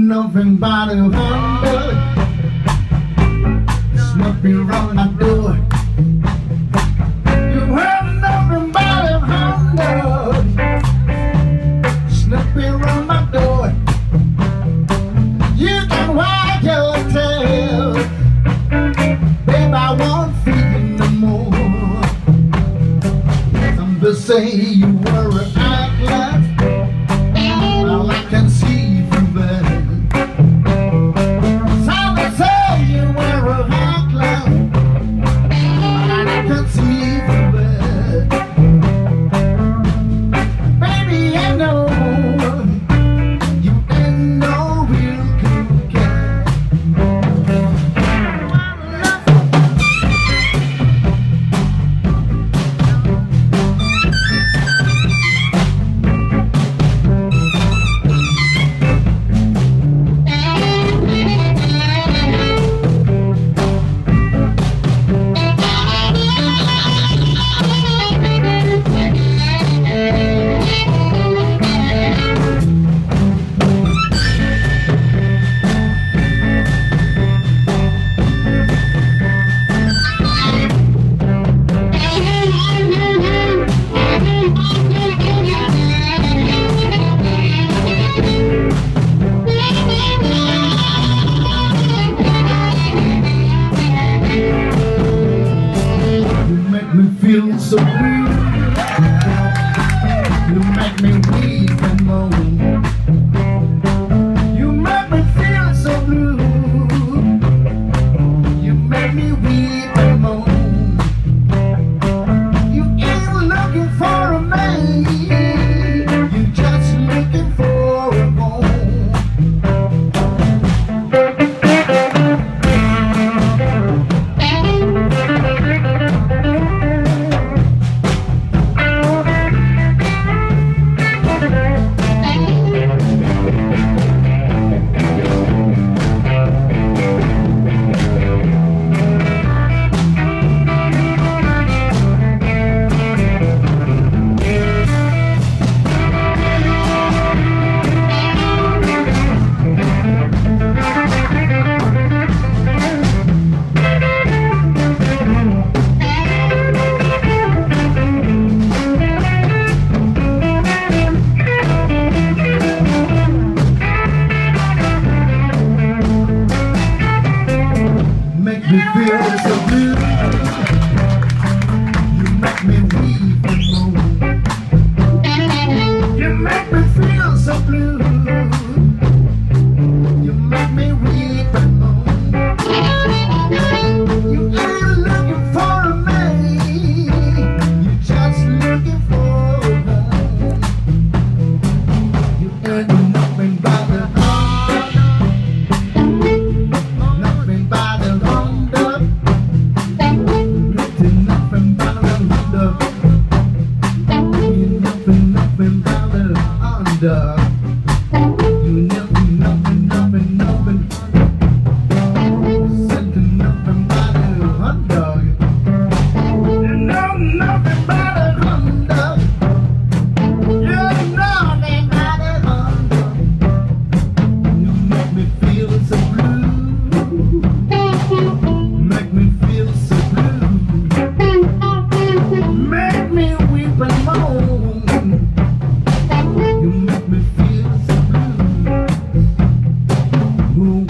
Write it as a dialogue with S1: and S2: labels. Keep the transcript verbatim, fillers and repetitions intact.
S1: nothing but a wonder. Snoopy around my door. You heard nothing but a wonder. Snoopy around my door. You can wag your tail, babe, I won't feed you no more. Some will say you were an eyeglass. Well, I can see through that. Some will say you were a eyeglass. Well, I can see through that. Baby, I know you ain't no real cool cat. Feel so blue. You make me weep and moan. You make me feel so blue. You make me weep and moan. You ain't looking for a man. You just looking for a home. You feel so blue. You make me weep and moan. You make me feel so blue. You make me weep and moan. You ain't looking for a man. You just looking for a home. You ain't nothing but the heart. Nothing but the heart. You nothing, nothing, nothing, nothing. Said to nothing but a hot dog. You know nothing but a hot dog. You know nothing but a hot dog. You make me feel so blue. Make me feel so blue. Make me weep and moan. You make me feel so blue. Ooh.